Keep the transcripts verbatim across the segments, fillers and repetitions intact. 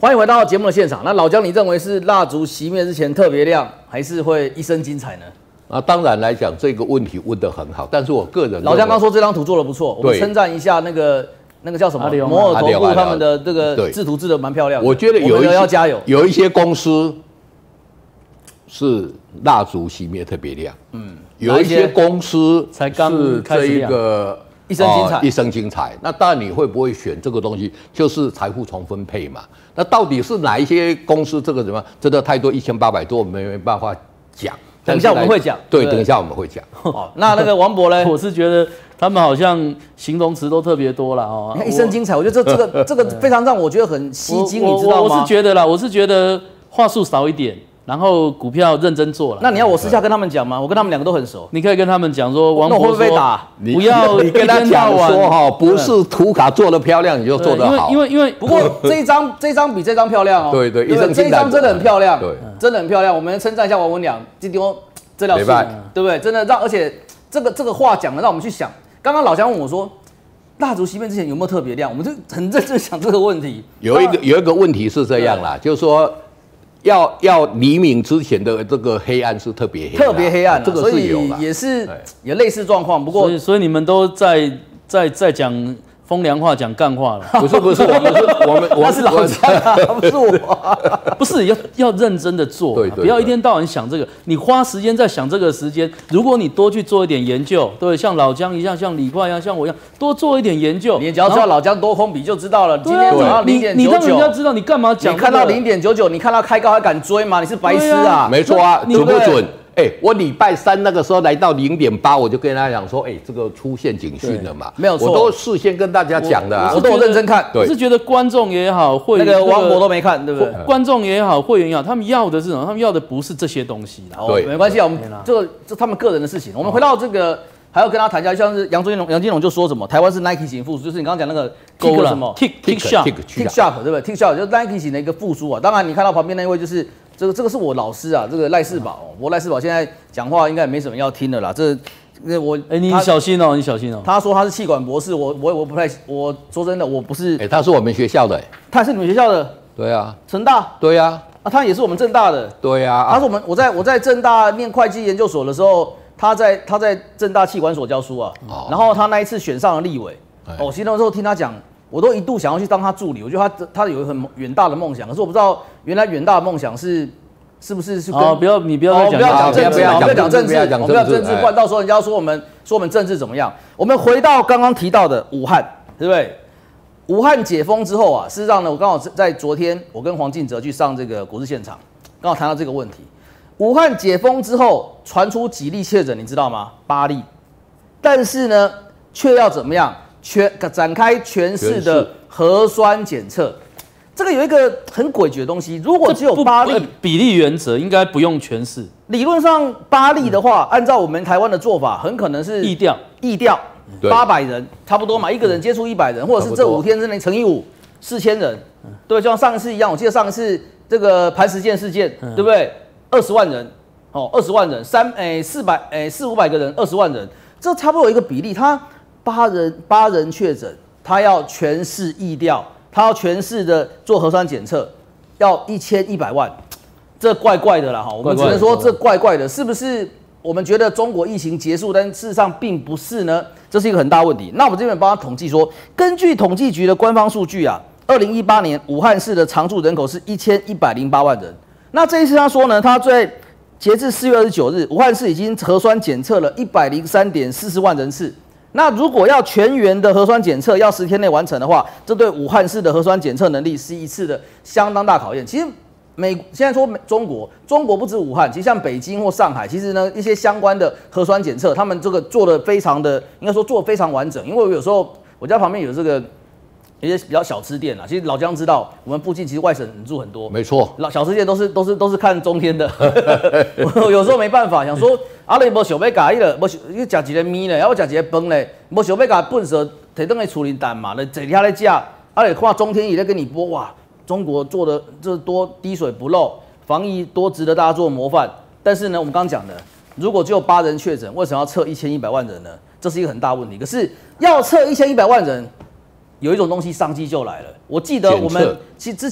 欢迎回到节目的现场。那老姜，你认为是蜡烛熄灭之前特别亮，还是会一身精彩呢？ 啊，当然来讲，这个问题问得很好，但是我个人老姜刚说这张图做得不错，我们称赞一下那个那个叫什么摩尔头部他们的这个制图制的蛮漂亮的。 我觉得有一些要加油， 有一些公司是蜡烛熄灭特别亮，嗯，有一些公司才刚是这一个。 一生精彩、哦， 一生精彩。那当然你会不会选这个东西，就是财富重分配嘛。那到底是哪一些公司这个什么真的太多一千八百多，我们没办法讲。 等一下我们会讲， 对，等一下我们会讲。 哦，那那个王博呢？ 我是觉得他们好像形容词都特别多了哦。 你看一生精彩，我觉得这这个这个非常让我觉得很吸睛，你知道吗？ 我是觉得啦，我是觉得话术少一点。然后股票认真做了， 那你要我私下跟他们讲吗？我跟他们两个都很熟， 你可以跟他们讲说，王博会不会被打？ 不要你跟他讲说哈，不是图卡做的漂亮你就做得好， 因为因为不过这一张这一张比这张漂亮哦， 对对， 这一张真的很漂亮， 对， 真的很漂亮。我们称赞一下王文良，今天这条书，对不对？真的让，而且这个这个话讲的让我们去想。刚刚老姜问我说，蜡烛熄灭之前有没有特别亮？我们就很认真想这个问题。 有一个有一个问题是这样啦，就是说。要要黎明之前的这个黑暗是特别黑， 特别黑暗， 这个是有的，也是也类似状况。不过， 所以所以你们都在在在讲风凉话，讲干话了。 不是不是，我们是我们我是老姜啊，不是我， 不是要要认真的做， 对对， 不要一天到晚想这个。你花时间在想这个时间，如果你多去做一点研究，对，像老姜一样，像李快一样，像我一样，多做一点研究， 你只要知道老姜多空比就知道了。今天早上零点九九， 你让人家知道你干嘛讲？ 你看到零点九九，你看到开高还敢追吗？你是白痴啊！ 没错啊，准不准？哎、欸，我礼拜三那个时候来到零点八，我就跟大家讲说，哎、欸，这个出现警讯了嘛， 没有错， 我都事先跟大家讲的、啊， 我都有认真看。 我是觉得观众也好，会那个王博都没看，对不对？ 观众也好，会员也好，他们要的是什么？他们要的不是这些东西啦。 对，没关系啊，我们这个这他们个人的事情。我们回到这个，还要跟他谈一下，像是杨金龙，杨金龙就说什么，台湾是 Nike 型复苏，就是你刚刚讲那个 Tik 什么 Tik Tik Shop Tik Shop 对不对 ？Tik Shop 就是 Nike 型的一个复苏啊。当然，你看到旁边那一位就是。这个这个是我老师啊，这个赖世宝，我赖世宝现在讲话应该也没什么要听的啦。这，那我哎、欸，你小心哦、喔，你小心哦、喔。 他说他是气管博士，我我我不太，我说真的，我不是。 哎、欸，他是我们学校的、欸， 他是你们学校的？ 对啊， 成大？ 对啊， 啊，他也是我们政大的。 对啊， 他是我们我在我在政大念会计研究所的时候，他在他在政大气管所教书啊。哦、然后他那一次选上了立委，哦，其实那时候听他讲。我都一度想要去当他助理，我觉得他他有一个很远大的梦想，可是我不知道原来远大的梦想是是不是是跟哦不要你不要再讲、 哦、不要讲政治， 不要不要讲政治， 不要讲政治， 不要政治，不然到时候人家说我们说我们政治怎么样？我们回到刚刚提到的武汉，对不对？武汉解封之后啊，事实上呢，我刚好在昨天我跟黄进哲去上这个股市现场，刚好谈到这个问题。武汉解封之后传出几例确诊，你知道吗？八例，但是呢，却要怎么样？全展开全市的核酸检测，这个有一个很诡谲的东西。如果只有八例， 比例原则应该不用全市。 理论上八例的话，按照我们台湾的做法，很可能是疫调， 疫调八百人差不多嘛，一个人接触一百人，或者是这五天之内乘以五，四千人，对，就像上一次一样。我记得上一次这个磐石舰事件，对不对？二十万人，哦，二十万人，三诶四百诶四五百个人，二十万人，这差不多有一个比例，它。八人八人确诊，他要全市疫调，他要全市的做核酸检测，要一千一百万，这怪怪的啦哈。我们只能说这怪怪的，是不是？我们觉得中国疫情结束，但事实上并不是呢，这是一个很大问题。那我们这边帮他统计说，根据统计局的官方数据啊，二零一八年武汉市的常住人口是一千一百零八万人。那这一次他说呢，他在截至四月二十九日，武汉市已经核酸检测了一百零三点四四万人次。那如果要全员的核酸检测，要十天内完成的话，这对武汉市的核酸检测能力是一次的相当大考验。其实美现在说中国，中国不止武汉，其实像北京或上海，其实呢一些相关的核酸检测，他们这个做的非常的，应该说做的非常完整。因为我有时候我家旁边有这个一些比较小吃店啊，其实老姜知道，我们附近其实外省人住很多， 没错， 老小吃店都是都是都是看中天的，我有时候没办法，想说。啊，你无想要甲伊了，无你食一个面咧，然后食一个饭咧，无想要甲粪扫摕倒来处理蛋嘛，咧坐遐咧食，啊，你看中天也在跟你播，哇，中国做的这多滴水不漏，防疫多值得大家做模范。但是呢，我们刚刚讲的，如果只有八人确诊，为什么要测一千一百万人呢？这是一个很大问题。可是要测一千一百万人，有一种东西商机就来了。我记得我们其实之前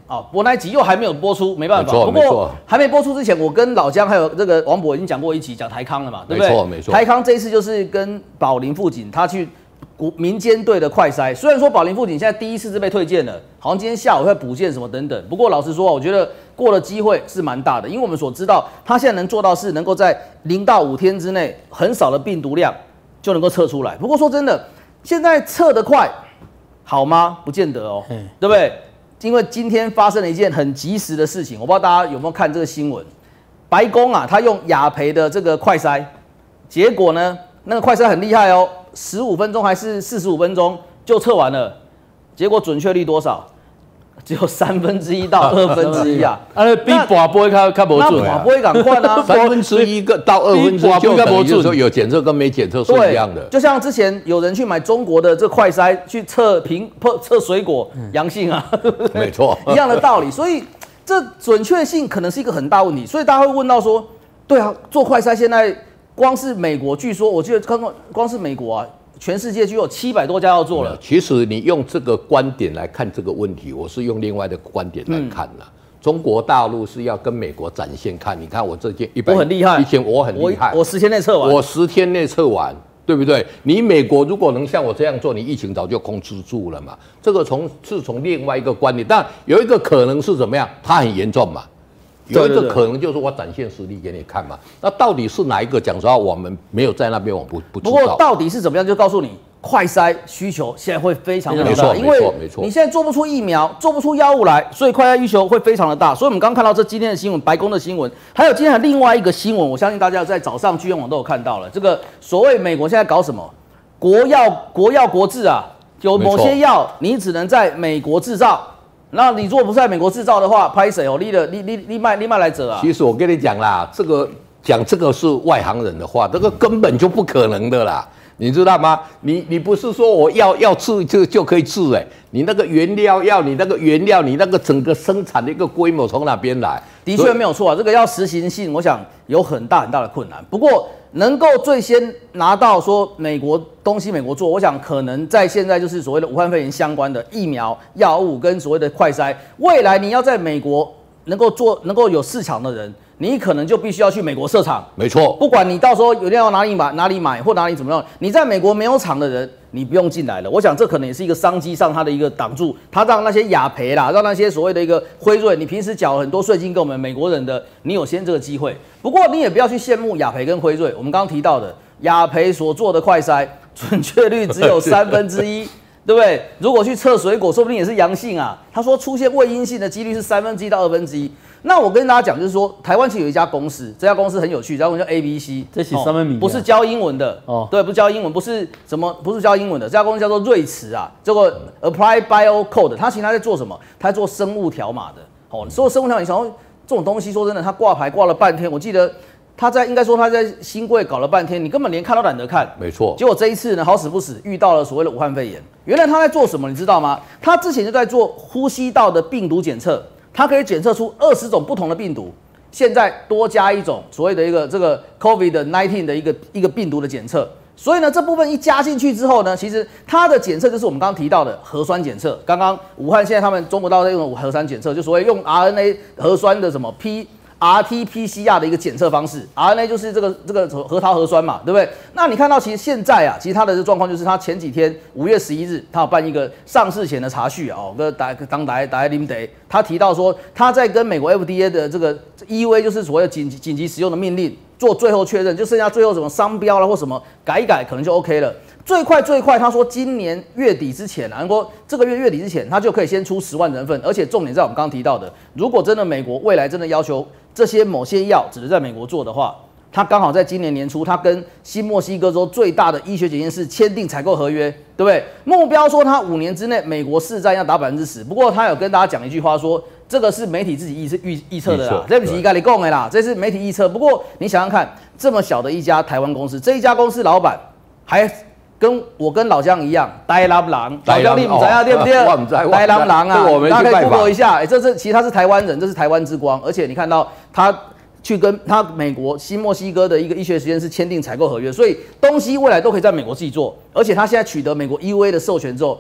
啊，我那一集又还没有播出，没办法。不过没错还没播出之前，我跟老姜还有这个王博已经讲过一集讲台康了嘛，对不对？ 没错没错。 台康这一次就是跟宝林富锦他去国民间队的快筛，虽然说宝林富锦现在第一次是被推荐了，好像今天下午会补件什么等等。不过老实说，我觉得过的机会是蛮大的，因为我们所知道，他现在能做到是能够在零到五天之内很少的病毒量就能够测出来。不过说真的，现在测得快好吗？不见得哦，对不对？因为今天发生了一件很及时的事情，我不知道大家有没有看这个新闻。白宫啊，他用雅培的这个快筛，结果呢，那个快筛很厉害哦，十五分钟还是四十五分钟就测完了，结果准确率多少？只有三分之一到二分之一啊！ 啊，比拔杯较较无准啊，不会赶快啊， 三分之一个到二分之一就等于就是说有检测跟没检测是一样的。 就像之前有人去买中国的这快筛去测苹测水果阳性啊， 没错， 一样的道理。所以这准确性可能是一个很大问题。所以大家会问到说，对啊，做快筛现在光是美国，据说我记得刚刚光是美国啊。全世界就有七百多家要做了。 其实你用这个观点来看这个问题，我是用另外的观点来看啦。嗯、中国大陆是要跟美国展现看，你看我这件一百， 我很厉害， 以前我很厉害， 我十天内测完， 我十天内测完，对不对？你美国如果能像我这样做，你疫情早就控制住了嘛。这个从是从另外一个观点，但有一个可能是怎么样？它很严重嘛。有一个可能就是我展现实力给你看嘛，那到底是哪一个？讲实话，我们没有在那边，我不不知道。 不过到底是怎么样，就告诉你，快筛需求现在会非常的大，因为你现在做不出疫苗，做不出药物来，所以快筛需求会非常的大。所以我们刚看到这今天的新闻，白宫的新闻，还有今天的另外一个新闻，我相信大家在早上巨源网都有看到了。这个所谓美国现在搞什么国药国药国制啊，有某些药你只能在美国制造。那你如果不是在美国制造的话，拍谁哦？你的你你你卖你卖来者啊？ 其实我跟你讲啦，这个讲这个是外行人的话，这个根本就不可能的啦，你知道吗？你你不是说我要要治就就可以治哎、欸，你那个原料要你那个原料，你那个整个生产的一个规模从哪边来？ 的确没有错啊，这个要实行性，我想有很大很大的困难。不过能够最先拿到说美国东西美国做，我想可能在现在就是所谓的武汉肺炎相关的疫苗、药物跟所谓的快筛，未来你要在美国能够做能够有市场的人，你可能就必须要去美国设厂。 没错， 不管你到时候有要哪里买哪里买或哪里怎么样，你在美国没有厂的人，你不用进来了。我想这可能也是一个商机上它的一个挡住，它让那些雅培啦，让那些所谓的一个辉瑞，你平时缴很多税金给我们美国人的，你有先这个机会。不过你也不要去羡慕雅培跟辉瑞，我们刚刚提到的雅培所做的快筛准确率只有三分之一。对不对？如果去测水果，说不定也是阳性啊。他说出现未阴性的几率是三分之一到二分之一。那我跟大家讲，就是说台湾其实有一家公司，这家公司很有趣，这家公司叫 A B C， 这是什么名、啊？ 不是教英文的哦，对，不是教英文，不是什么，不是教英文的。这家公司叫做瑞慈啊，叫做 Apply Bio Code。它其实它在做什么？它在做生物条码的。哦，所有生物条码，你想说这种东西，说真的，它挂牌挂了半天，我记得。他在应该说他在新贵搞了半天，你根本连看都懒得看。 没错。 结果这一次呢，好死不死遇到了所谓的武汉肺炎。原来他在做什么，你知道吗？他之前就在做呼吸道的病毒检测，他可以检测出二十种不同的病毒。现在多加一种所谓的一个这个 COVID 十九 的一个一个病毒的检测。所以呢，这部分一加进去之后呢，其实它的检测就是我们刚刚提到的核酸检测。刚刚武汉现在他们中国大陆在用核酸检测，就所谓用 R N A 核酸的什么 P。R T P C R 的一个检测方式 ，R N A 就是这个这个核桃核酸嘛，对不对？那你看到其实现在啊，其实它的这状况就是，它前几天五月十一日，他有办一个上市前的查序啊，跟打当打打林德，他提到说他在跟美国 F D A 的这个 E U A 就是所谓的紧急紧急使用的命令做最后确认，就剩下最后什么商标啦或什么改一改，可能就 OK 了。最快最快，他说今年月底之前啊，如果这个月月底之前，他就可以先出十万人份，而且重点在我们刚刚提到的，如果真的美国未来真的要求这些某些药只能在美国做的话，他刚好在今年年初，他跟新墨西哥州最大的医学检验室签订采购合约，对不对？目标说他五年之内美国市占要达百分之十，不过他有跟大家讲一句话说，这个是媒体自己预预预测的啦，这不是该你讲的啦，这是媒体预测。不过你想想看，这么小的一家台湾公司，这一家公司老板还。跟我跟老姜一样，呆狼狼，老姜你不知道对不对？呆狼狼啊，大家可以 Google 一下，哎，这是其实他是台湾人，这是台湾之光，而且你看到他去跟他美国新墨西哥的一个医学实验室签订采购合约，所以东西未来都可以在美国自己做，而且他现在取得美国 E U A 的授权之后，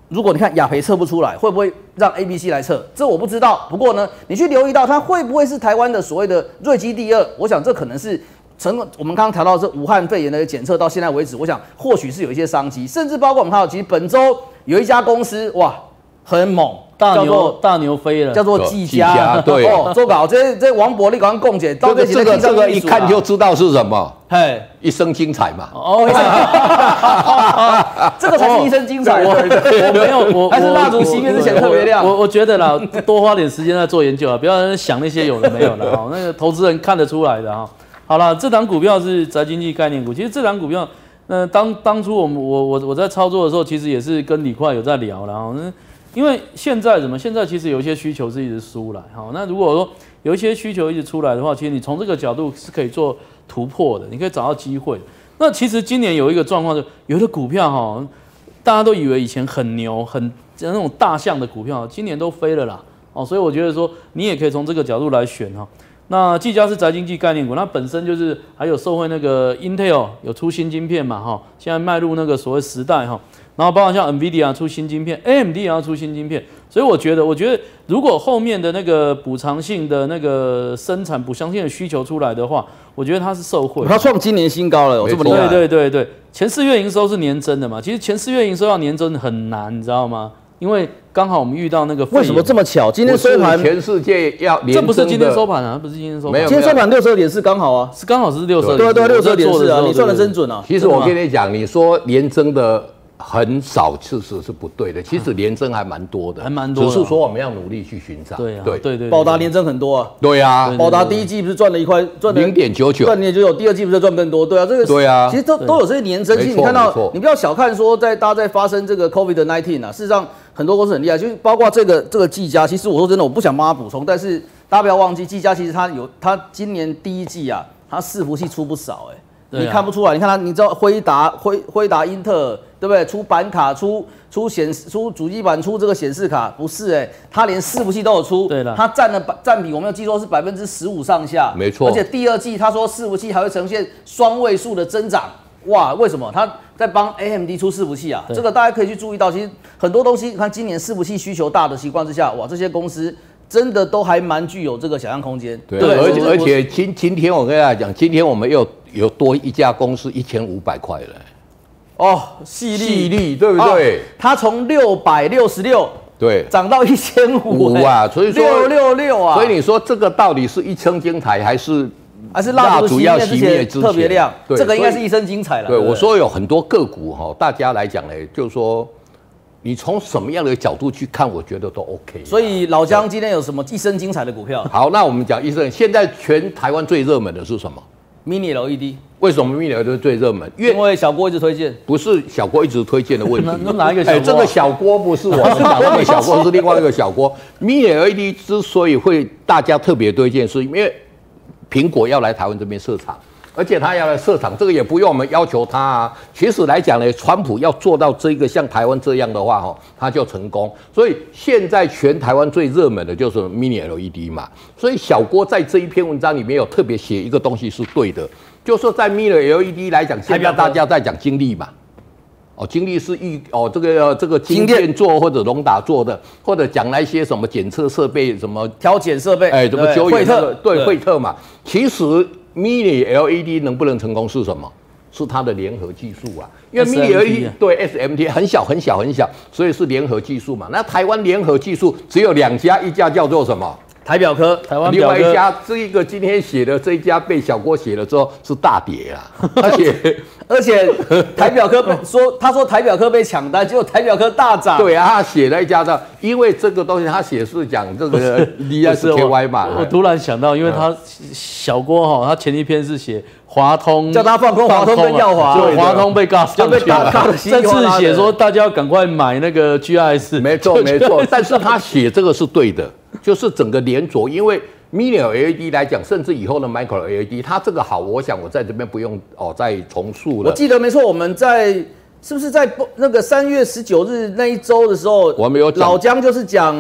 如果你看雅培测不出来，会不会让 A B C 来测？这我不知道。不过呢，你去留意到它会不会是台湾的所谓的瑞基第二？我想这可能是成我们刚刚谈到这武汉肺炎的检测到现在为止，我想或许是有一些商机，甚至包括我们看到，其实本周有一家公司哇很猛。 大牛大牛飞了， 叫做技嘉， 对哦，周稿这这王伯利刚刚共解， 这个这个这个一看就知道是什么， 嘿， 一生精彩嘛， 哦，这个才是一生精彩， 我我没有，我还是蜡烛熄灭之前特别亮， 我我觉得啦，多花点时间在做研究啊，不要想那些有的没有的哈，那个投资人看得出来的哈。好了，这档股票是宅经济概念股，其实这档股票，那当当初我们我我我在操作的时候，其实也是跟李快有在聊了哈。因为现在怎么？现在其实有一些需求是一直出来，好，那如果说有一些需求一直出来的话，其实你从这个角度是可以做突破的，你可以找到机会。那其实今年有一个状况，就有的股票哈，大家都以为以前很牛、很那种大象的股票，今年都飞了啦，哦，所以我觉得说你也可以从这个角度来选哈。那技嘉是宅经济概念股，它本身就是还有受惠那个 Intel 有出新晶片嘛，哈，现在迈入那个所谓时代哈。然后包括像 NVIDIA 出新晶片 ，A M D 也要出新晶片，所以我觉得，我觉得如果后面的那个补偿性的那个生产补偿性的需求出来的话，我觉得它是受惠。 它创今年新高了，有这么厉害？ 对对对对，前四月营收是年增的嘛，其实前四月营收要年增很难，你知道吗？因为刚好我们遇到那个为什么这么巧？今天收盘全世界要连这不是今天收盘啊，不是今天收盘， 没有， 今天收盘六十二点四刚好啊， 是刚好是六十二， 对对六十二点四啊，你算的真准啊。 其实我跟你讲，你说连增的。很少次是是不对的，其实连增还蛮多的， 还蛮多的， 只是说我们要努力去寻找。 对啊，对对对， 宝达连增很多啊。 对啊， 宝达第一季不是赚了一块，赚零点九九， 赚零点九九，第二季不是赚更多？对啊，这个对啊， 其实都都有这些连增。其实你看到，你不要小看说在大家在发生这个 COVID 十九 啊，事实上很多公司很厉害，就是包括这个这个技嘉。其实我说真的，我不想帮他补充，但是大家不要忘记，技嘉其实它有它今年第一季啊，它伺服器出不少哎、欸。你看不出来，你看它，你知道辉达、辉辉达、英特尔，对不对？出板卡、出出显出主机板、出这个显示卡，不是哎、欸，它连伺服器都有出。 对了， 它占的占比，我没有记错是百分之十五上下。 没错。 而且第二季他说伺服器还会呈现双位数的增长，哇，为什么？他在帮 A M D 出伺服器啊？这个大家可以去注意到，其实很多东西，看今年伺服器需求大的情况之下，哇，这些公司。真的都还蛮具有这个想象空间， 对，而且而且今今天我跟大家讲，今天我们又有多一家公司一千五百块了， 哦，细粒细粒对不对？ 它从六百六十六对涨到一千五啊，所以说六六六啊， 所以你说这个到底是一生精彩还是还是蜡烛要熄灭之前特别亮？ 对， 这个应该是一生精彩了。 对，我说有很多个股哈，大家来讲呢，就是说。你从什么样的角度去看，我觉得都 OK。 所以老姜今天有什么一生精彩的股票？ 好，那我们讲一生，现在全台湾最热门的是什么 ？Mini L E D。 为什么 Mini L E D 最热门？ 因为小郭一直推荐。 不是小郭一直推荐的问题。 那哪一个小郭？ 哎，这个小郭不是我们讲那个小郭，是另外一个小郭。Mini L E D 之所以会大家特别推荐，是因为苹果要来台湾这边设厂。而且他要来设厂，这个也不用我们要求他啊。其实来讲呢，川普要做到这个像台湾这样的话，哈，他就成功。所以现在全台湾最热门的就是 Mini L E D 嘛。所以小郭在这一篇文章里面有特别写一个东西是对的，就是说在 Mini L E D 来讲，现在大家在讲精力嘛。哦，精力是预哦，这个这个晶片做或者隆达做的，或者讲那些什么检测设备，什么调检设备， 哎，什么九惠特， 对惠特嘛。其实 Mini L E D 能不能成功是什么？是它的联合技术啊，因为 Mini L E D 对 S M T 很小很小很小，所以是联合技术嘛。那台湾联合技术只有两家，一家叫做什么？ 台表科， 台湾表科。 另外一家这一个今天写的这一家被小郭写了之后是大跌啊，而且而且台表科说他说台表科被抢单，结果台表科大涨。 对啊，他写了一家的，因为这个东西他写是讲这个 D S K Y 嘛。 我突然想到，因为他小郭哈，他前一篇是写华通， 叫他放空华通跟耀华， 就华通被尬上去了。这次写说大家要赶快买那个 G I S， 没错没错。但是他写这个是对的，就是整个连着，因为 Mini L E D 来讲，甚至以后的 Micro L E D， 它这个好，我想我在这边不用哦再重述了。 我记得没错，我们在是不是在那个三月十九日那一周的时候， 我们有老姜就是讲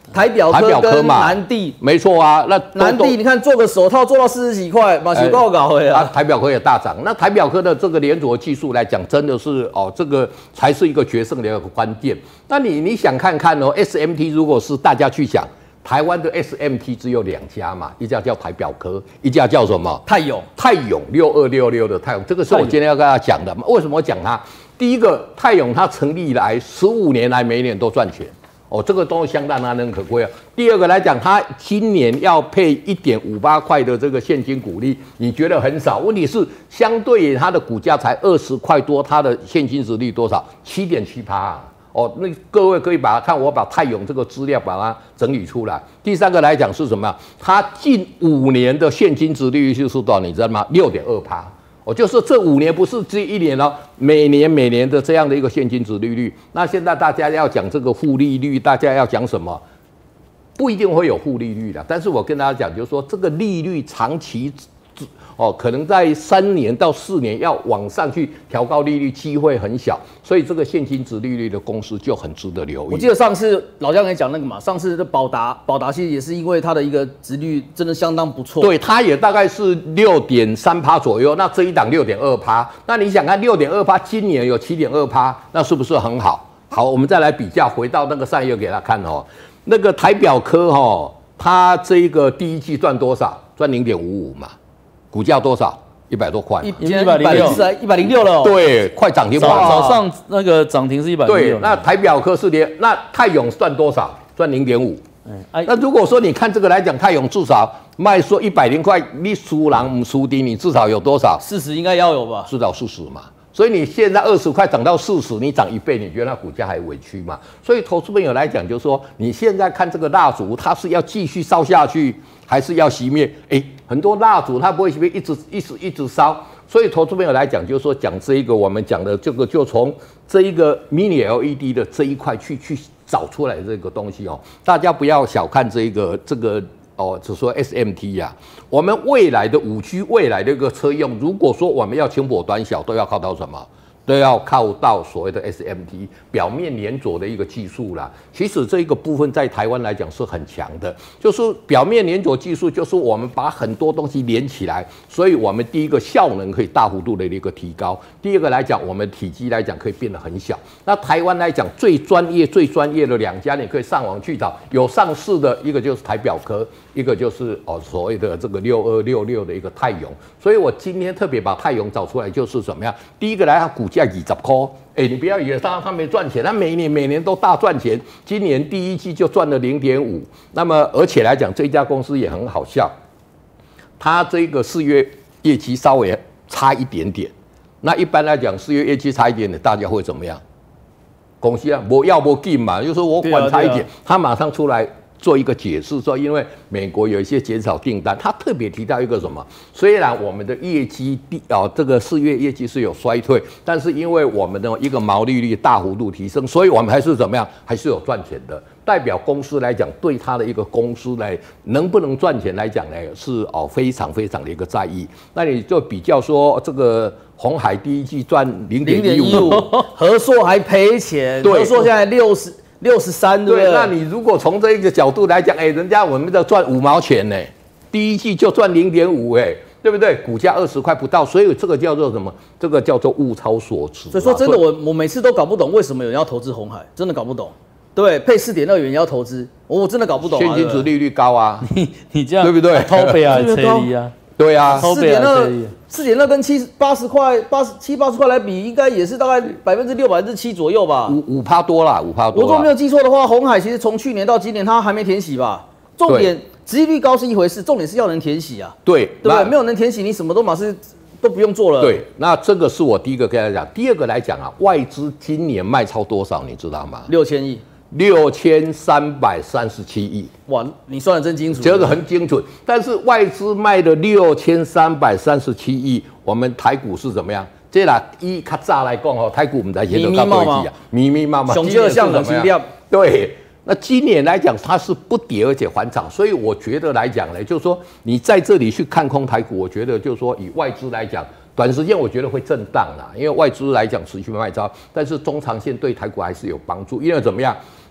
台表科跟南地， 没错啊。那南地你看做个手套做到四十几块，马上够搞的啊。 台表科也大涨。那台表科的这个连着技术来讲，真的是哦，这个才是一个决胜的一个关键。那你你想看看哦 ，S M T 如果是大家去想，台湾的 S M T 只有两家嘛，一家叫台表科，一家叫什么？ 泰永。 泰永六二六六的泰永，这个是我今天要跟大家讲的。为什么我讲它？第一个，泰永它成立以来十五年来每年都赚钱。哦，这个都相当难能可贵啊。第二个来讲，它今年要配一点五八块的这个现金股利，你觉得很少？问题是，相对于它的股价才二十块多，它的现金殖利率多少？七点七趴。哦，那各位可以把它看，我把泰永这个资料把它整理出来。第三个来讲是什么？它近五年的现金殖利率是多少？你知道吗？六点二趴。哦，就是这五年不是这一年哦，每年每年的这样的一个现金殖利率。那现在大家要讲这个负利率，大家要讲什么？不一定会有负利率的，但是我跟大家讲，就是说这个利率长期哦，可能在三年到四年要往上去调高利率，机会很小，所以这个现金殖利率的公司就很值得留意。 我记得上次老姜也讲那个嘛，上次的宝达，宝达其实也是因为它的一个殖率真的相当不错， 对，它也大概是六点三趴左右，那这一档六点二趴，那你想看六点二趴，今年有七点二趴，那是不是很好？好，我们再来比较，回到那个上页给他看哦，那个台表科哦，它这一个第一季赚多少？赚零点五五嘛。股价多少？一百多块， 一百零六，一百零六了。 对，快涨停板。 早上那个涨停是一百零六。 对，那台表科是连，那泰永赚多少？赚零点五。那如果说你看这个来讲，泰永至少卖说一百零块，你输人不输低，你至少有多少？ 四十应该要有吧？ 至少四十嘛。所以你现在二十块涨到四十，你涨一倍，你觉得那股价还委屈吗？所以投资朋友来讲，就是说你现在看这个蜡烛，它是要继续烧下去，还是要熄灭？哎，很多蜡烛它不会熄灭，一直一直一直烧。所以投资朋友来讲，就是说讲这一个我们讲的这个，就从这一个 mini L E D 的这一块去去找出来的这个东西哦，大家不要小看这个这个。哦，只说 S M T 呀、啊，我们未来的五 G 未来的一个车用，如果说我们要轻薄短小，都要靠到什么？都要靠到所谓的 S M T 表面连着的一个技术啦。其实这一个部分在台湾来讲是很强的，就是表面连着技术，就是我们把很多东西连起来，所以我们第一个效能可以大幅度的一个提高，第二个来讲，我们体积来讲可以变得很小。那台湾来讲最专业、最专业的两家，你可以上网去找，有上市的一个就是台表科，一个就是哦所谓的这个六二六六的一个泰永。所以我今天特别把泰永找出来，就是怎么样？第一个来，它股价二十块，哎，你不要以为它它没赚钱，它每年每年都大赚钱，今年第一季就赚了零点五。那么而且来讲，这家公司也很好笑，它这个四月业绩稍微差一点点。那一般来讲，四月业绩差一点点，大家会怎么样？公司啊，我要不进嘛，就是我管差一点，它马上出来。做一个解释说，因为美国有一些减少订单，他特别提到一个什么？虽然我们的业绩第啊这个四月业绩是有衰退，但是因为我们的一个毛利率大幅度提升，所以我们还是怎么样？还是有赚钱的。代表公司来讲，对他的一个公司来能不能赚钱来讲呢，是哦非常非常的一个在意。那你就比较说这个鸿海第一季赚零点一五， 和硕还赔钱，和硕现在六十。六十三对不对？ 那你如果从这一个角度来讲，哎，人家我们的赚五毛钱呢，第一季就赚零点五，哎，对不对？股价二十块不到，所以这个叫做什么？这个叫做物超所值。 所以说真的，我我每次都搞不懂为什么有人要投资鸿海，真的搞不懂。对，配四点二元要投资，我真的搞不懂。 现金殖利率高啊， 你你这样对不对？ 偷背啊，车厘啊。 对啊， 四点二，四点二跟七八十块、八十七八十块来比，应该也是大概百分之六、百分之七左右吧。 五五趴多啦，五趴多。 我如果没有记错的话，鸿海其实从去年到今年，它还没填息吧？重点，殖利率高是一回事，重点是要能填息啊。 对， 对不对？没有能填息，你什么都马是都不用做了。 对，那这个是我第一个跟大家讲。第二个来讲啊，外资今年卖超多少，你知道吗？ 六千亿。 六千三百三十七亿， 哇，你算的真清楚， 这个很精准。但是外资卖的六千三百三十七亿，我们台股是怎么样？这啦，以较早来讲哦，台股我们在写的较多一啊，密密麻麻， 熊就像冷心掉。 对，那今年来讲它是不跌而且还涨，所以我觉得来讲呢，就是说你在这里去看空台股，我觉得就是说以外资来讲。短时间我觉得会震荡啦，因为外资来讲持续卖超，但是中长线对台股还是有帮助。因为怎么样，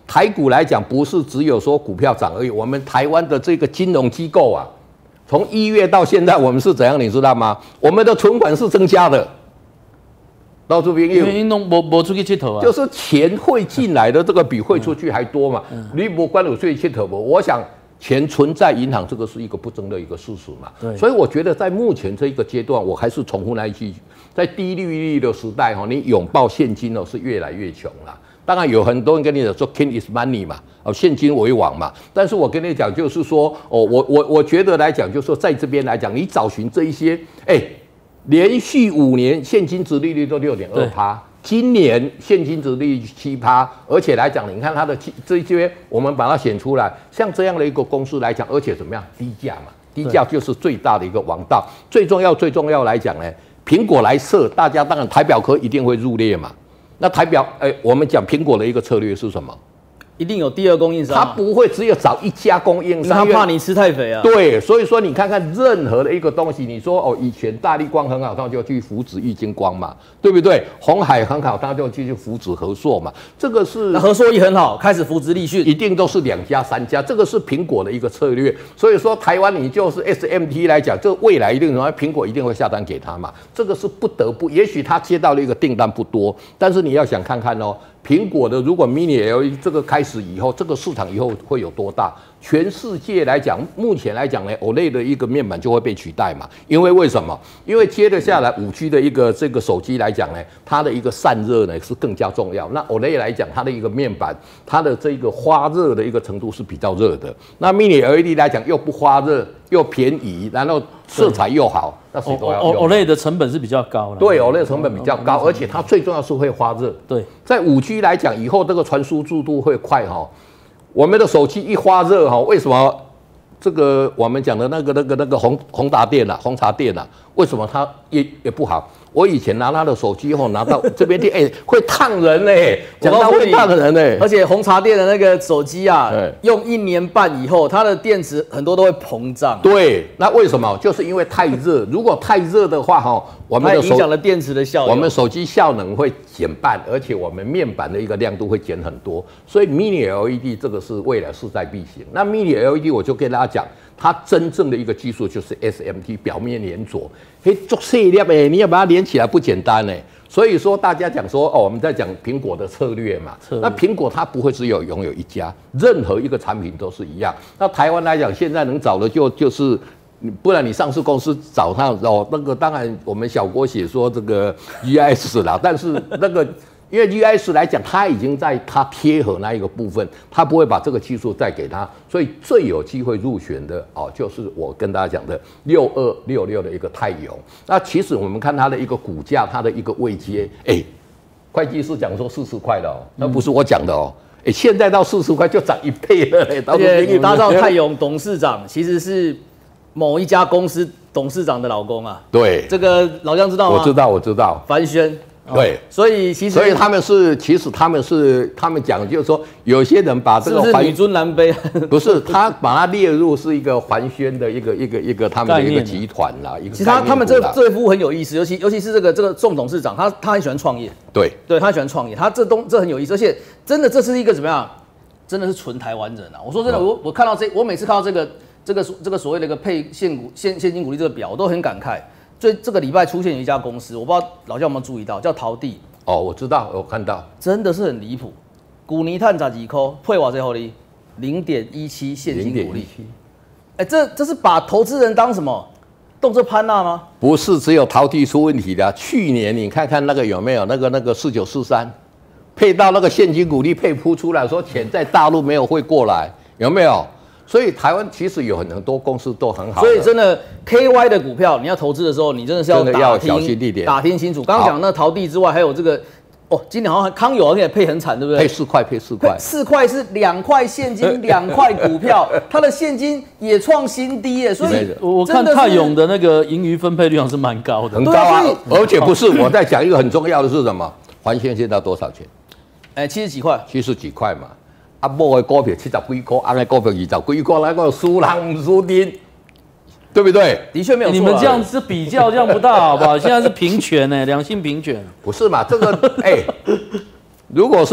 台股来讲，不是只有说股票涨而已，我们台湾的这个金融机构啊，从一月到现在，我们是怎样，你知道吗？我们的存款是增加的。到这边因为弄没没出去佚佗啊， 就是钱汇进来的这个比汇出去还多嘛。你不关我税佚佗不？我想钱存在银行，这个是一个不争的一个事实嘛。 对， 所以我觉得在目前这一个阶段，我还是重复那一句，在低利率的时代哈，你拥抱现金哦是越来越穷啦。当然有很多人跟你讲说 ，king is money 嘛，哦，现金为王嘛。但是我跟你讲，就是说，哦，我我我觉得来讲，就是说在这边来讲，你找寻这一些，哎、欸。连续五年现金殖利率都六点二趴，今年现金殖利率七趴，而且来讲，你看它的这些，我们把它选出来，像这样的一个公司来讲，而且怎么样，低价嘛，低价就是最大的一个王道。最重要，最重要来讲呢，苹果来设，大家当然台表科一定会入列嘛。那台表，哎、欸，我们讲苹果的一个策略是什么？ 一定有第二供应商， 他不会只有找一家供应商， 他怕你吃太肥啊。 对，所以说你看看任何的一个东西，你说哦，以前大立光很好，他就去扶植玉晶光嘛，对不对？鸿海很好，他就去扶植和硕嘛，这个是那和硕也很好，开始扶植立讯， 一定都是两家三家，这个是苹果的一个策略。所以说台湾你就是 S M T 来讲，这未来一定什么，苹果一定会下单给他嘛，这个是不得不，也许他接到了一个订单不多，但是你要想看看哦。苹果的如果 Mini L E D 这个开始以后，这个市场以后会有多大？全世界来讲，目前来讲呢 ，O L E D 的一个面板就会被取代嘛。因为为什么？因为接着下来五 G 的一个这个手机来讲呢，它的一个散热呢是更加重要。那 O L E D 来讲，它的一个面板，它的这个发热的一个程度是比较热的。那 Mini L E D 来讲又不发热，又便宜，然后色彩又好，那谁都要用。 O L E D 的成本是比较高的。 对 ，O L E D 成本比较高，而且它最重要是会发热。 对， 在五 G 来讲，以后这个传输速度会快哈。我们的手机一发热哈，为什么这个我们讲的那个那个那个宏宏达电啊，宏达电啊，为什么它也也不好？我以前拿他的手机后拿到这边电，哎、欸，会烫人哎、欸，讲到会烫人哎、欸， 而且红茶店的那个手机啊，用一年半以后，它的电池很多都会膨胀。 对，那为什么？就是因为太热。如果太热的话哈，我们的影响了电池的效用， 我们手机效能会减半，而且我们面板的一个亮度会减很多。所以 Mini L E D 这个是未来势在必行。那 Mini L E D 我就跟大家讲。它真正的一个技术就是 S M T 表面连着，嘿，做细粒诶，你要把它连起来不简单诶。所以说大家讲说哦，我们在讲苹果的策略嘛，那苹果它不会只有拥有一家，任何一个产品都是一样。那台湾来讲，现在能找的就就是，不然你上市公司找他哦，那个当然我们小郭写说这个 G I S 啦，但是那个。因为 G I S 来讲，它已经在它贴合那一个部分，它不会把这个技术再给它，所以最有机会入选的哦，就是我跟大家讲的六二六六的一个太阳。那其实我们看它的一个股价，它的一个位阶，哎、欸，会计师讲说四十块的哦，那不是我讲的哦，哎、欸，现在到四十块就涨一倍了嘞、欸。 而且你搭上太阳董事长其实是某一家公司董事长的老公啊。 对， 这个老姜知道吗？ 我知道，我知道， 樊轩。 对， 哦，所以其实， 所以他们是，其实他们是，他们讲就是说，有些人把这个是不是女尊男卑？ 不是，他把它列入是一个环宣的一个一个一个他们的一个集团啦，一个。 其实他他们这这一夫很有意思，尤其尤其是这个这个宋董事长，他他很喜欢创业， 对， 对他喜欢创业，他这东这很有意思，而且真的这是一个怎么样？真的是纯台湾人啊！我说真的，我我看到这，我每次看到这个这个这个所谓的一个配现股现现金股利这个表，我都很感慨。所以这个礼拜出现有一家公司，我不知道老姜有没有注意到，叫陶地。 哦，我知道，我看到， 真的是很离谱。股泥碳十几块，配瓦最后哩零点一七现金股利。哎，这这是把投资人当什么？动这潘娜吗？ 不是，只有陶地出问题的。去年你看看那个有没有那个那个四九四三，配到那个现金股利配铺出来，说钱在大陆没有汇过来，有没有？所以台湾其实有很多公司都很好， 所以真的 K Y 的股票，你要投资的时候，你真的是要打听小心一点， 打听清楚。刚刚讲那陶地之外，还有这个哦，今年好像康友好像也配很惨，对不对？ 配四块，配四块， 四块是两块现金，两块股票，它的现金也创新低耶。所以我看泰永的那个盈余分配率好像是蛮高的， 很高啊。而且不是，我在讲一个很重要的是什么？环线现在多少钱？ 哎，七十几块， 七十几块嘛。啊，某的股票七十几块，安的股票二十几块，那个输人不输阵，对不对？ 的确没有错。 你们这样是比较，这样不大好不好？现在是平权呢，两性平权。 不是嘛？这个哎、欸，如果说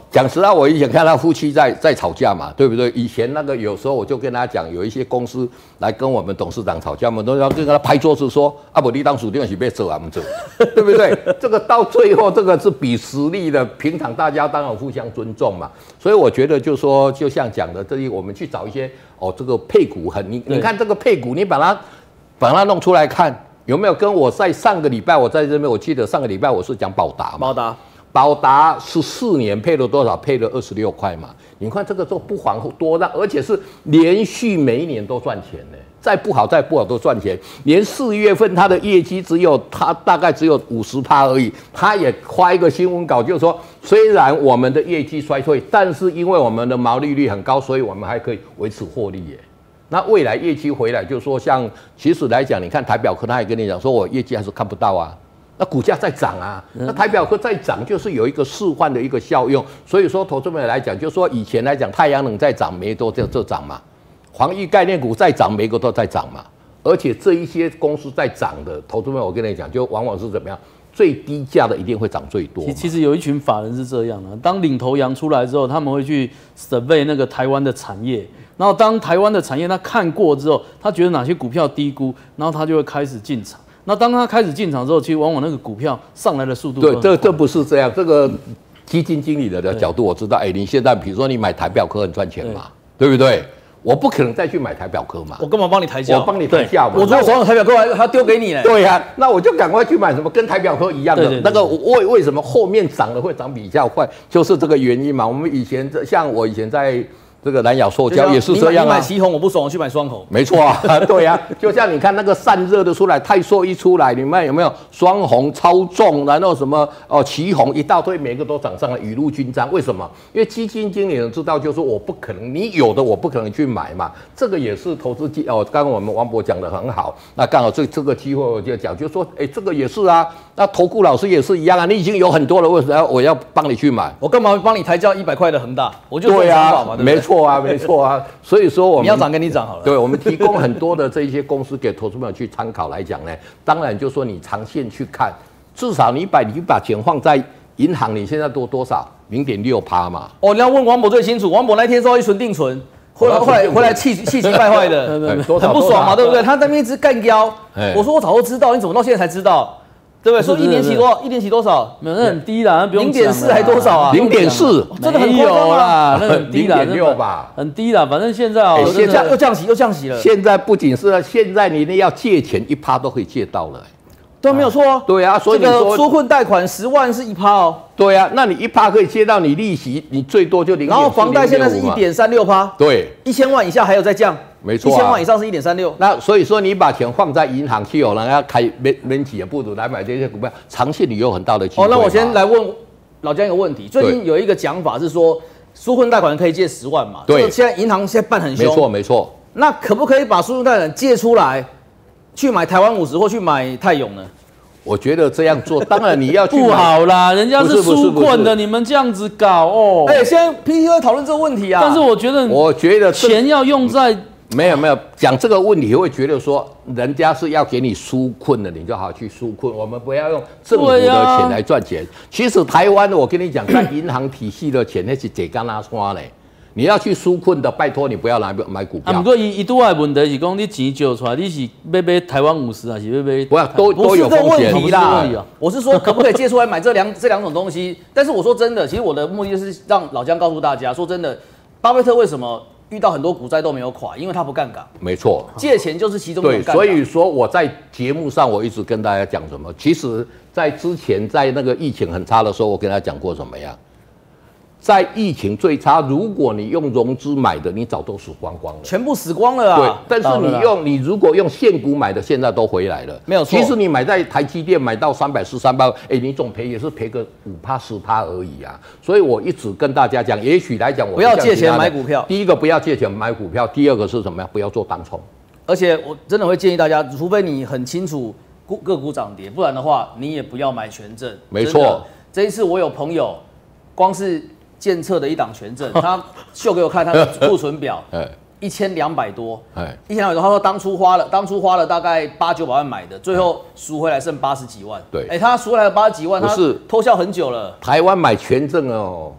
讲实话，我以前看他夫妻在在吵架嘛，对不对？以前那个有时候我就跟他讲，有一些公司来跟我们董事长吵架，我们都要跟他拍桌子说：“啊不，你当属定是被走啊，我们走，对不对？”这个到最后，这个是比实力的，平常大家当然互相尊重嘛。所以我觉得，就说就像讲的，这里我们去找一些哦，这个配股很，你你看这个配股，你把它把它弄出来看。有没有跟我在上个礼拜，我在这边，我记得上个礼拜我是讲宝达嘛， 宝达， 宝达十四年配了多少？配了二十六块嘛。你看这个都不遑多让，而且是连续每一年都赚钱呢。再不好再不好都赚钱。连四月份它的业绩只有它大概只有五十趴而已，它也发一个新闻稿，就是说虽然我们的业绩衰退，但是因为我们的毛利率很高，所以我们还可以维持获利耶。那未来业绩回来，就是说像其实来讲，你看台表科，他也跟你讲说，我业绩还是看不到啊。那股价在涨啊，那台表科在涨，就是有一个示范的一个效用。所以说，投资们来讲，就是说以前来讲，太阳能在涨，每都在这涨嘛；防疫概念股在涨，每个都在涨嘛。而且这一些公司在涨的，投资们我跟你讲，就往往是怎么样？最低价的一定会涨最多。 其实有一群法人是这样的，当领头羊出来之后，他们会去 survey 那个台湾的产业。然后当台湾的产业他看过之后，他觉得哪些股票低估，然后他就会开始进场。那当他开始进场之后，其实往往那个股票上来的速度对，这这不是这样。这个基金经理的的角度我知道，哎、欸，你现在比如说你买台表科很赚钱嘛， 对, 对不对？我不可能再去买台表科嘛， 我干嘛帮你抬价？ 我帮你抬价嘛。 我如果手上有台表科，还还丢给你呢。 对呀、啊，那我就赶快去买什么跟台表科一样的。对对对对，那个为为什么后面涨的会涨比较快，就是这个原因嘛。我们以前像我以前在。这个南亚塑胶也是这样啊。 你买旗红我不爽，我去买双红。 没错啊，对啊，就像你看那个散热的出来，泰硕一出来，你们有没有双红超重，然后什么哦旗红一大堆，每个都涨上了，雨露均沾。为什么？因为基金经理人知道，就是我不可能，你有的我不可能去买嘛。这个也是投资机哦。刚刚我们王博讲的很好，那刚好这这个机会我就讲，就说哎，这个也是啊。那投顾老师也是一样啊，你已经有很多了，为什么我要帮你去买？ 我干嘛帮你抬价一百块的恒大？我就对啊，对对没错啊，没错啊。所以说我们你要涨跟你涨好了。 对，我们提供很多的这一些公司给投资朋友去参考来讲呢，当然就说你长线去看，至少你把你把钱放在银行，你现在多多少零点六趴嘛。 哦，你要问王博最清楚，王博那天说一存定存。后来后来回来气气急败坏的，很不爽嘛，对不对？他在那边一直干掉，我说我早就知道，你怎么到现在才知道？对不对？说一年期多少？一年期多少？ 没有，那很低啦，不用零点四还多少啊？ 零点四， 真的很夸张啦，那很低啦， 零点六吧， 很低啦。反正现在哦， 现在又降息又降息了。 现在不仅是现在你那要借钱一趴都可以借到了。 对，没有错啊。 对啊，所以你说纾困贷款十万是一趴哦。 对啊，那你一趴可以借到你利息，你最多就零。 然后房贷现在是一点三六趴。 对， 一千万以下还有在降。 没错、啊， 一千万以上是一点三六。 那所以说你把钱放在银行去，有人要开免免企业不如来买这些股票，长线你有很大的机会。 哦，那我先来问老姜一个问题，最近有一个讲法是说，纾困贷款可以借十万嘛？ 对， 现在银行现在办很凶。 没错没错。 那可不可以把纾困贷款借出来，去买台湾五十或去买泰永呢？ 我觉得这样做，当然你要去不好啦，人家是纾困的，你们这样子搞哦。 哎、欸，现在 P T 会讨论这个问题啊。 但是我觉得， 我觉得钱要用在没有没有讲这个问题，会觉得说人家是要给你纾困的，你就好去纾困。我们不要用政府的钱来赚钱。啊、其实台湾，我跟你讲，在银行体系的钱那是贼干拉刷嘞。你要去纾困的，拜托你不要来买股票。 啊，不过伊伊拄仔问题是讲，你钱借出来，你是要买台湾五十还是要买？ 不要都都有风险。 不是这问题啦，我是说可不可以借出来买这两这两种东西？但是我说真的，其实我的目的就是让老姜告诉大家，说真的，巴菲特为什么遇到很多股灾都没有垮，因为他不杠杆。 没错， 借钱就是其中一种杠杆。 对，所以说我在节目上我一直跟大家讲什么？其实，在之前在那个疫情很差的时候，我跟大家讲过什么呀？在疫情最差，如果你用融资买的，你早都死光光了， 全部死光了啊！ 对，但是你用你如果用现股买的，现在都回来了， 没有错。 其实你买在台积电买到三百四、三百，哎，你总赔也是赔个五趴、十趴而已啊。所以我一直跟大家讲，也许来讲，我不要借钱买股票。 第一个不要借钱买股票，第二个是什么呀？不要做当冲。 而且我真的会建议大家，除非你很清楚股个股涨跌，不然的话，你也不要买权证。 没错， 这一次我有朋友，光是监测的一档权证，他秀给我看他的库存表，一千两百多，一千两百多。他说当初花了，当初花了大概八九百万买的，最后赎回来剩八十几万。 对， 哎，他赎回来了八十几万，他是偷笑很久了。 台湾买权证哦，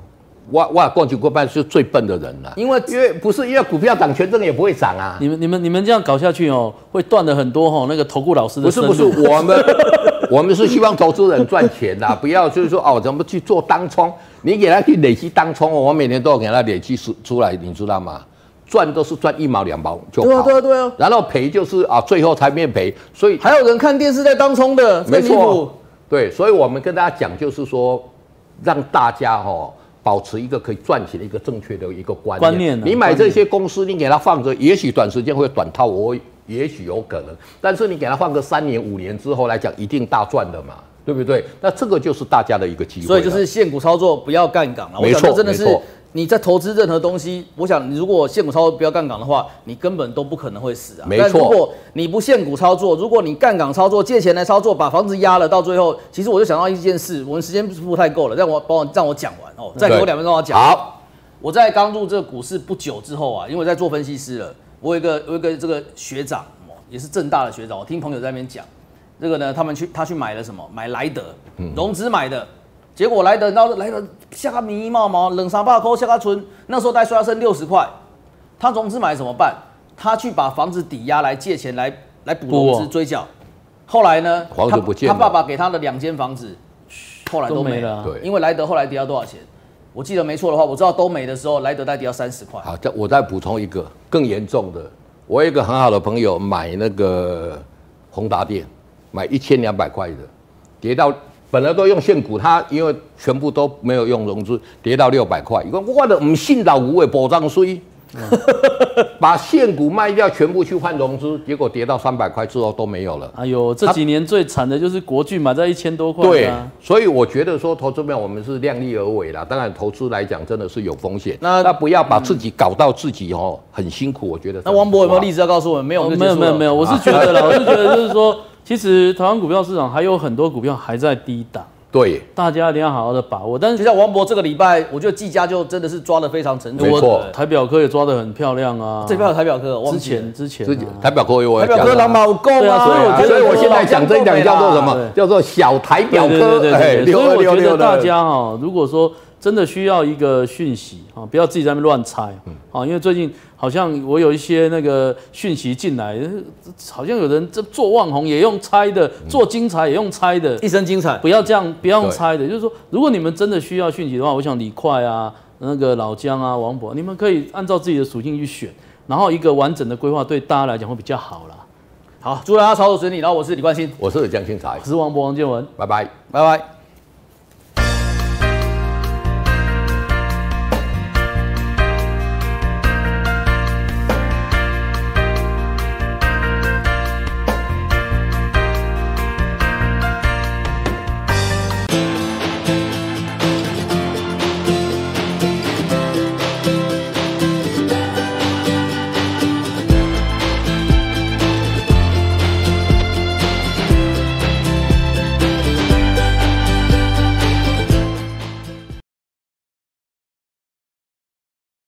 我我过去过半是最笨的人了， 因为因为不是因为股票涨，权证也不会涨啊。 你们你们你们这样搞下去哦，会断了很多哈、哦、那个投顾老师的不是不是，我们我们是希望投资人赚钱的，不要就是说哦怎么去做当冲，你给他去累积当冲哦，我每年都要给他累积出出来，你知道吗？赚都是赚一毛两毛就好， 对啊对啊对啊， 然后赔就是啊最后才面赔，所以还有人看电视在当冲的， 没错，对，所以我们跟大家讲就是说，让大家哈、哦。保持一个可以赚钱的一个正确的一个观念。 观念、啊、 你买这些公司，你给它放着，也许短时间会短套，我也许有可能，但是你给它放个三年、五年之后来讲，一定大赚的嘛，对不对？那这个就是大家的一个机会。 所以就是现股操作，不要杠杆了。 没错， 真的是你在投资任何东西，我想你如果现股操作不要杠杆的话，你根本都不可能会死啊。 没错。 但如果你不现股操作，如果你杠杆操作，借钱来操作，把房子压了，到最后，其实我就想到一件事，我们时间不太够了，让我帮我让我讲完哦，再给我两分钟我讲。 好， 我在刚入这个股市不久之后啊，因为我在做分析师了，我有一个我有一个这个学长，也是政大的学长，我听朋友在那边讲，这个呢，他们去他去买了什么？买莱德，融资买的。结果来的，然后来的下个迷毛毛，冷三百块下个村，那时候大概说要剩六十块，他融资买怎么办？他去把房子抵押来借钱来来补融资追缴。后来呢， 房子不见了， 他爸爸给他的两间房子，后来都没了。 对， 因为莱德后来跌到多少钱？我记得没错的话，我知道都没的时候，莱德大概跌到三十块。 好，我再补充一个更严重的，我有一个很好的朋友买那个宏达电，买一千两百块的，跌到。本来都用现股，他因为全部都没有用融资，跌到六百块。我我的唔信老股的保障税，把现股卖掉，全部去换融资，结果跌到三百块之后都没有了。 哎呦，这几年最惨的就是国巨买在一千多块、啊。 对，所以我觉得说投资面我们是量力而为啦。当然投资来讲真的是有风险，那那不要把自己搞到自己哦很辛苦。我觉得。 那王博有没有例子要告诉我们？没有， 哦、没有没有没有，我是觉得啦，我是觉得就是说。其实台湾股票市场还有很多股票还在低档， 对， 大家一定要好好的把握。但是就像王博这个礼拜，我觉得技嘉就真的是抓得非常沉着， 没错， 台表科也抓得很漂亮啊。 这边有台表科， 之前之前、啊、 台表科我台表科蓝宝够啊， 所以我觉得， 所以我现在讲这一讲叫做什么？叫做小台表科。 对对对对。所以我觉得大家哈，如果说真的需要一个讯息啊，不要自己在那边乱猜啊，因为最近好像我有一些那个讯息进来，好像有人这做网红也用猜的，做精彩也用猜的， 一身精彩， 不要这样，不要用猜的。就是说，如果你们真的需要讯息的话，我想李快啊、那个老姜啊、王博，你们可以按照自己的属性去选，然后一个完整的规划对大家来讲会比较好啦。 好，祝大家操作顺利。然后我是李冠新， 我是江庆财， 我是王博王建文， 拜拜， 拜拜。